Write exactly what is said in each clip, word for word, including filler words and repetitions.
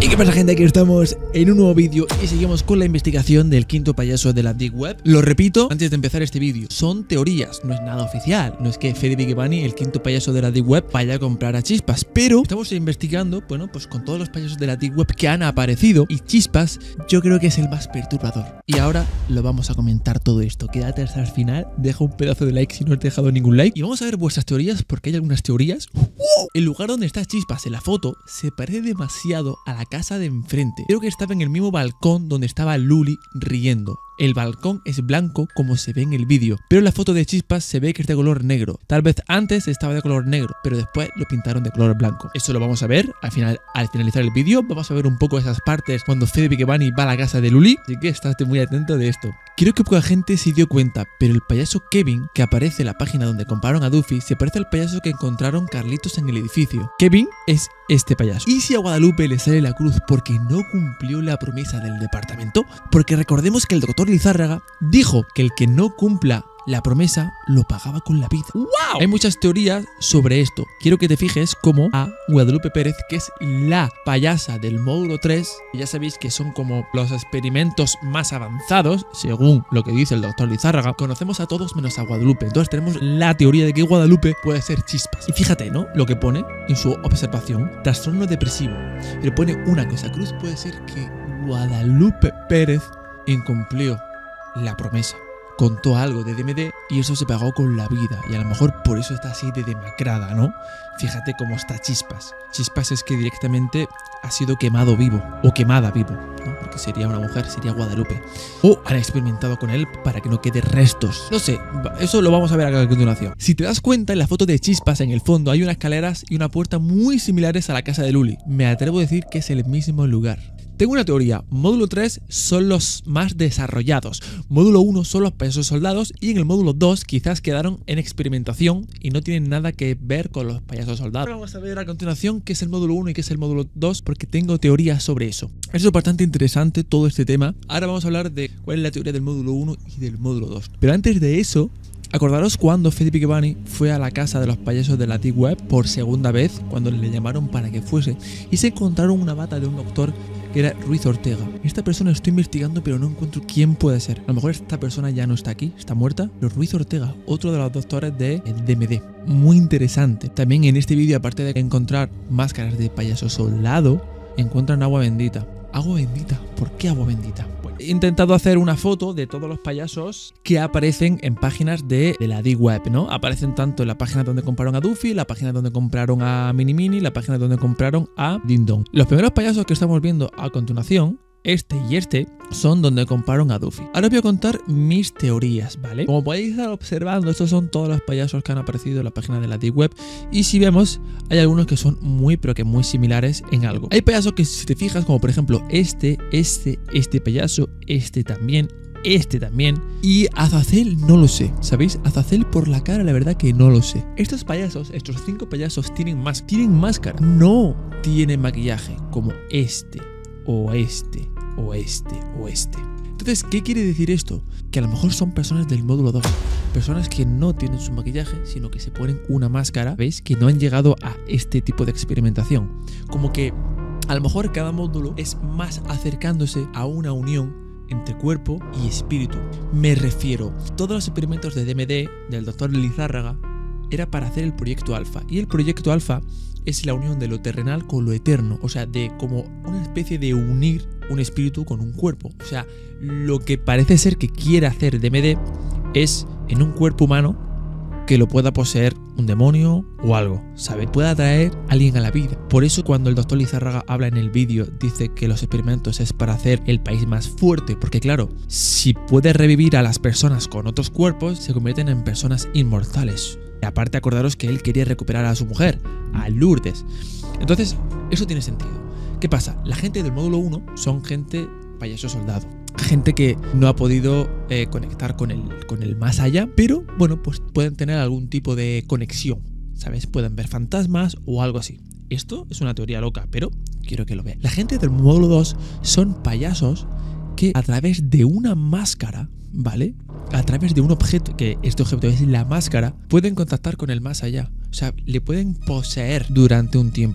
¿Y qué pasa, gente? Aquí estamos en un nuevo vídeo y seguimos con la investigación del quinto payaso de la Deep Web. Lo repito antes de empezar este vídeo, son teorías, no es nada oficial. No es que Fede Big Bunny, el quinto payaso de la Deep Web, vaya a comprar a Chispas, pero estamos investigando, bueno, pues con todos los payasos de la Deep Web que han aparecido, y Chispas yo creo que es el más perturbador. Y ahora lo vamos a comentar todo esto. Quédate hasta el final, deja un pedazo de like si no has dejado ningún like, y vamos a ver vuestras teorías, porque hay algunas teorías. El lugar donde está Chispas en la foto se parece demasiado a la casa de enfrente. Creo que estaba en el mismo balcón donde estaba Luli riendo. El balcón es blanco como se ve en el vídeo, pero en la foto de Chispas se ve que es de color negro. Tal vez antes estaba de color negro, pero después lo pintaron de color blanco. Eso lo vamos a ver al final, al finalizar el vídeo. Vamos a ver un poco esas partes cuando Fede Big Bunny va a la casa de Luli, así que estate muy atento de esto. Creo que poca gente se dio cuenta, pero el payaso Kevin, que aparece en la página donde compraron a Duffy, se parece al payaso que encontraron Carlitos en el edificio. Kevin es este payaso. ¿Y si a Guadalupe le sale la cruz porque no cumplió la promesa del departamento? Porque recordemos que el doctor Lizárraga dijo que el que no cumpla la promesa lo pagaba con la vida. ¡Wow! Hay muchas teorías sobre esto. Quiero que te fijes como a Guadalupe Pérez, que es la payasa del módulo tres, ya sabéis que son como los experimentos más avanzados, según lo que dice el doctor Lizárraga. Conocemos a todos menos a Guadalupe. Entonces tenemos la teoría de que Guadalupe puede ser Chispas. Y fíjate, ¿no? Lo que pone en su observación: trastorno depresivo. Pero pone una cosa: cruz puede ser que Guadalupe Pérez incumplió la promesa. Contó algo de D M D y eso se pagó con la vida, y a lo mejor por eso está así de demacrada, ¿no? Fíjate cómo está Chispas. Chispas es que directamente ha sido quemado vivo, o quemada vivo, ¿no? Porque sería una mujer, sería Guadalupe. O han experimentado con él para que no quede restos. No sé, eso lo vamos a ver a continuación. Si te das cuenta, en la foto de Chispas en el fondo hay unas escaleras y una puerta muy similares a la casa de Luli. Me atrevo a decir que es el mismo lugar. Tengo una teoría: módulo tres son los más desarrollados, módulo uno son los payasos soldados, y en el módulo dos quizás quedaron en experimentación y no tienen nada que ver con los payasos soldados. Ahora vamos a ver a continuación qué es el módulo uno y qué es el módulo dos, porque tengo teorías sobre eso. Eso es bastante interesante, todo este tema. Ahora vamos a hablar de cuál es la teoría del módulo uno y del módulo dos. Pero antes de eso, acordaros cuando Fede Big Bunny fue a la casa de los payasos de la Deep Web por segunda vez, cuando le llamaron para que fuese, y se encontraron una bata de un doctor que era Ruiz Ortega. Esta persona estoy investigando, pero no encuentro quién puede ser. A lo mejor esta persona ya no está aquí, está muerta. Pero Ruiz Ortega, otro de los doctores de D M D. Muy interesante. También en este vídeo, aparte de encontrar máscaras de payaso soldado, encuentran agua bendita. Agua bendita. ¿Por qué agua bendita? Bueno, he intentado hacer una foto de todos los payasos que aparecen en páginas de, de la Deep Web, ¿no? Aparecen tanto en la página donde compraron a Duffy, la página donde compraron a Mini Mini, la página donde compraron a Ding Dong. Los primeros payasos que estamos viendo a continuación, este y este, son donde compraron a Duffy. Ahora os voy a contar mis teorías, ¿vale? Como podéis estar observando, estos son todos los payasos que han aparecido en la página de la Deep Web, y si vemos, hay algunos que son muy, pero que muy similares en algo. Hay payasos que, si te fijas, como por ejemplo este, este, este payaso, este también, este también, y Azazel no lo sé, ¿sabéis? Azazel por la cara, la verdad que no lo sé. Estos payasos, estos cinco payasos tienen más, tienen máscara, no tienen maquillaje como este, o este, o este, o este. Entonces, ¿qué quiere decir esto? Que a lo mejor son personas del módulo dos, personas que no tienen su maquillaje, sino que se ponen una máscara, ¿veis? Que no han llegado a este tipo de experimentación. Como que a lo mejor cada módulo es más acercándose a una unión entre cuerpo y espíritu. Me refiero, todos los experimentos de D M D del doctor Lizárraga era para hacer el proyecto Alfa, y el proyecto Alfa es la unión de lo terrenal con lo eterno, o sea, de como una especie de unir un espíritu con un cuerpo. O sea, lo que parece ser que quiere hacer D M D es en un cuerpo humano que lo pueda poseer un demonio o algo, ¿sabe? Pueda traer a alguien a la vida. Por eso cuando el doctor Lizárraga habla en el vídeo, dice que los experimentos es para hacer el país más fuerte, porque claro, si puede revivir a las personas con otros cuerpos, se convierten en personas inmortales. Y aparte, acordaros que él quería recuperar a su mujer, a Lourdes. Entonces, eso tiene sentido. ¿Qué pasa? La gente del módulo uno son gente payaso soldado. Gente que no ha podido eh, conectar con el, con el más allá, pero bueno, pues pueden tener algún tipo de conexión, ¿sabes? Pueden ver fantasmas o algo así. Esto es una teoría loca, pero quiero que lo vean. La gente del módulo dos son payasos que a través de una máscara, ¿vale? A través de un objeto, que este objeto es la máscara, pueden contactar con el más allá. O sea, le pueden poseer durante un tiempo.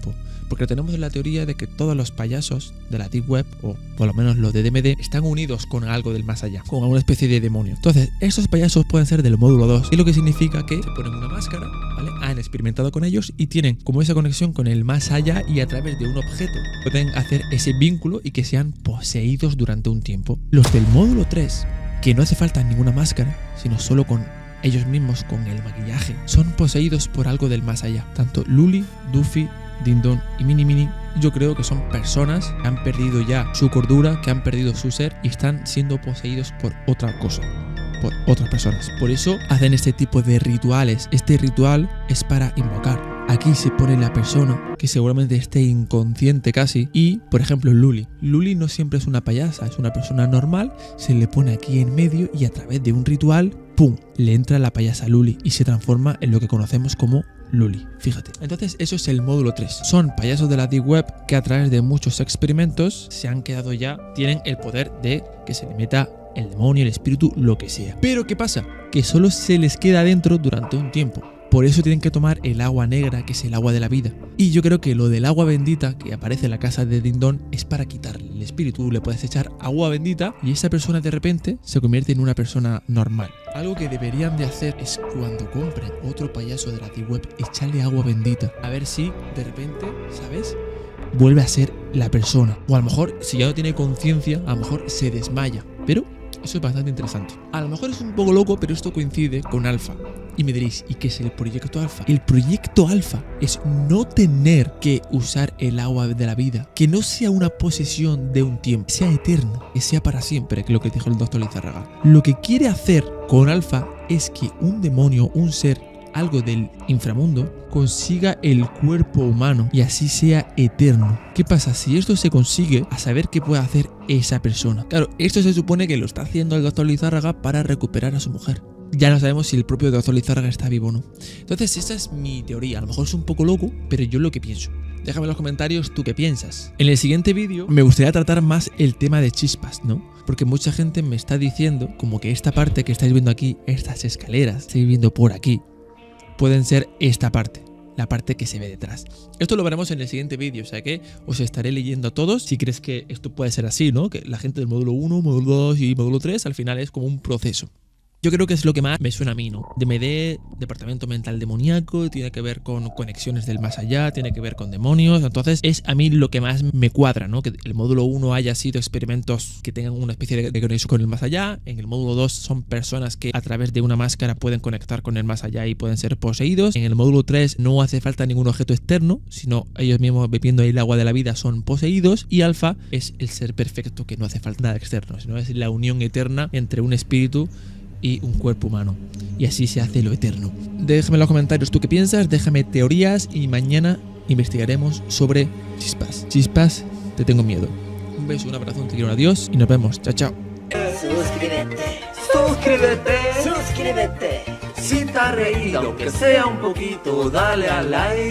Porque tenemos la teoría de que todos los payasos de la Deep Web, o por lo menos los de D M D, están unidos con algo del más allá, con alguna especie de demonio. Entonces, estos payasos pueden ser del módulo dos, y lo que significa que se ponen una máscara, ¿vale? Han experimentado con ellos y tienen como esa conexión con el más allá, y a través de un objeto pueden hacer ese vínculo y que sean poseídos durante un tiempo. Los del módulo tres, que no hace falta ninguna máscara, sino solo con ellos mismos, con el maquillaje, son poseídos por algo del más allá. Tanto Luli, Duffy, Ding-Dong y Mini Mini, yo creo que son personas que han perdido ya su cordura, que han perdido su ser y están siendo poseídos por otra cosa, por otras personas. Por eso hacen este tipo de rituales. Este ritual es para invocar. Aquí se pone la persona que seguramente esté inconsciente casi y, por ejemplo, Luli. Luli no siempre es una payasa, es una persona normal, se le pone aquí en medio y a través de un ritual, ¡pum!, le entra la payasa Luli y se transforma en lo que conocemos como Luli, fíjate. Entonces eso es el módulo tres. Son payasos de la Deep Web que a través de muchos experimentos se han quedado ya, tienen el poder de que se le meta el demonio, el espíritu, lo que sea. Pero ¿qué pasa? Que solo se les queda dentro durante un tiempo. Por eso tienen que tomar el agua negra, que es el agua de la vida. Y yo creo que lo del agua bendita, que aparece en la casa de Ding-Dong, es para quitarle el espíritu. Le puedes echar agua bendita y esa persona de repente se convierte en una persona normal. Algo que deberían de hacer es cuando compren otro payaso de la Deep Web, echarle agua bendita. A ver si de repente, ¿sabes?, vuelve a ser la persona. O a lo mejor, si ya no tiene conciencia, a lo mejor se desmaya. Pero eso es bastante interesante. A lo mejor es un poco loco, pero esto coincide con Alpha. Y me diréis, ¿y qué es el proyecto Alpha? El proyecto Alpha es no tener que usar el agua de la vida, que no sea una posesión de un tiempo, sea eterno, que sea para siempre, que es lo que dijo el doctor Lizárraga. Lo que quiere hacer con Alpha es que un demonio, un ser, algo del inframundo, consiga el cuerpo humano y así sea eterno. ¿Qué pasa? Si esto se consigue, a saber qué puede hacer esa persona. Claro, esto se supone que lo está haciendo el doctor Lizárraga para recuperar a su mujer. Ya no sabemos si el propio doctor Lizárraga está vivo o no. Entonces esta es mi teoría. A lo mejor es un poco loco, pero yo lo que pienso. Déjame en los comentarios tú qué piensas. En el siguiente vídeo me gustaría tratar más el tema de chispas, ¿no? Porque mucha gente me está diciendo como que esta parte que estáis viendo aquí, estas escaleras, estáis viendo por aquí, pueden ser esta parte, la parte que se ve detrás. Esto lo veremos en el siguiente vídeo, o sea que os estaré leyendo a todos si crees que esto puede ser así, ¿no? Que la gente del módulo uno, módulo dos y módulo tres al final es como un proceso. Yo creo que es lo que más me suena a mí, ¿no? D M D, departamento mental demoníaco, tiene que ver con conexiones del más allá, tiene que ver con demonios. Entonces es a mí lo que más me cuadra, ¿no? Que el módulo uno haya sido experimentos que tengan una especie de conexión con el más allá. En el módulo dos son personas que a través de una máscara pueden conectar con el más allá y pueden ser poseídos. En el módulo tres no hace falta ningún objeto externo, sino ellos mismos bebiendo el agua de la vida son poseídos. Y Alpha es el ser perfecto, que no hace falta nada externo, sino es la unión eterna entre un espíritu y un cuerpo humano, y así se hace lo eterno. Déjame en los comentarios tú qué piensas, déjame teorías y mañana investigaremos sobre chispas. Chispas, te tengo miedo. Un beso, un abrazo, un te quiero, un adiós y nos vemos. Chao, chao. Suscríbete, suscríbete, suscríbete. Si te has reído, aunque sea un poquito, dale a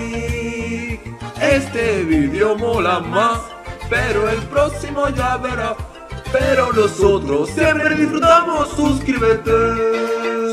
like. Este vídeo mola más, pero el próximo ya verás. Pero nosotros siempre disfrutamos, suscríbete.